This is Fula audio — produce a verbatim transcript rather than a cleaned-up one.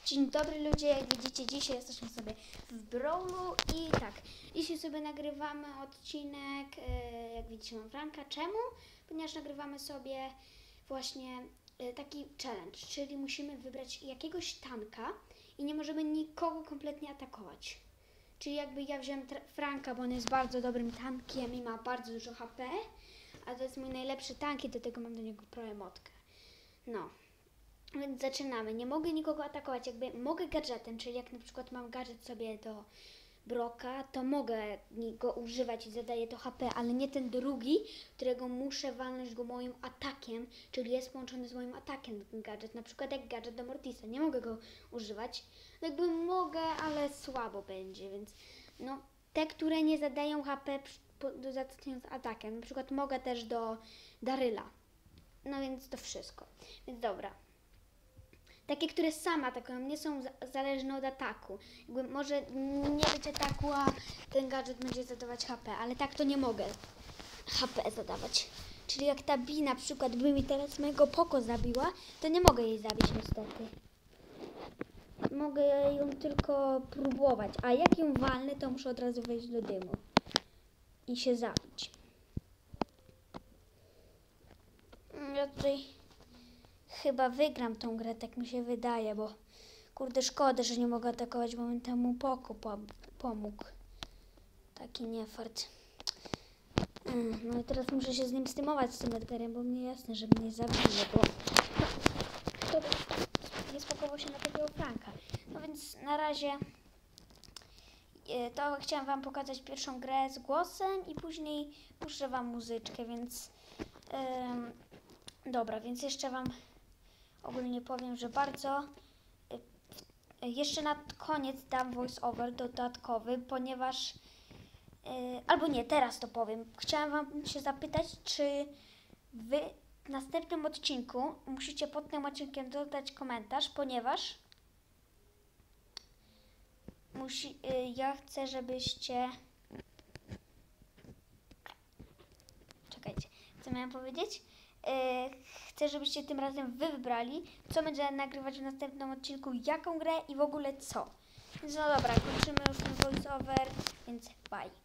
Dzień dobry ludzie, jak widzicie, dzisiaj jesteśmy sobie w Brawlu i tak, dzisiaj sobie nagrywamy odcinek, yy, jak widzicie mam Franka. Czemu? Ponieważ nagrywamy sobie właśnie yy, taki challenge, czyli musimy wybrać jakiegoś tanka i nie możemy nikogo kompletnie atakować. Czyli jakby ja wziąłem Franka, bo on jest bardzo dobrym tankiem i ma bardzo dużo H P, a to jest mój najlepszy tank i do tego mam do niego proemotkę. No. Więc zaczynamy. Nie mogę nikogo atakować, jakby mogę gadżetem, czyli jak na przykład mam gadżet sobie do Broka, to mogę go używać i zadaję to H P, ale nie ten drugi, którego muszę walnąć go moim atakiem, czyli jest połączony z moim atakiem ten gadżet, na przykład jak gadżet do Mortisa. Nie mogę go używać, no jakby mogę, ale słabo będzie, więc no te, które nie zadają H P zastosowując atakiem, na przykład mogę też do Daryla. No więc to wszystko. Więc dobra. Takie, które sama atakują, nie są zależne od ataku. Jakby może nie być ataku, a ten gadżet będzie zadawać H P, ale tak to nie mogę H P zadawać. Czyli jak ta Bi na przykład by mi teraz mojego Poko zabiła, to nie mogę jej zabić niestety. Mogę ją tylko próbować, a jak ją walnę, to muszę od razu wejść do dymu i się zabić. Ja tutaj chyba wygram tą grę, tak mi się wydaje, bo kurde szkoda, że nie mogę atakować, bo mi temu Poko pomógł. Taki niefart. No i teraz muszę się z nim stymować, z tym Edgarem, bo mnie jasne, że mnie zabije, bo to nie spakował się na takiego Franka. No więc na razie to chciałam wam pokazać pierwszą grę z głosem i później puszczę wam muzyczkę, więc yy, dobra, więc jeszcze wam ogólnie powiem, że bardzo y, jeszcze na koniec dam voice over dodatkowy, ponieważ y, albo nie, teraz to powiem. Chciałam wam się zapytać, czy wy w następnym odcinku musicie pod tym odcinkiem dodać komentarz, ponieważ musi, y, ja chcę, żebyście czekajcie, co miałam powiedzieć? Chcę, żebyście tym razem wy wybrali, co będzie nagrywać w następnym odcinku, jaką grę i w ogóle co. Więc no dobra, kończymy już ten voice over, więc bye.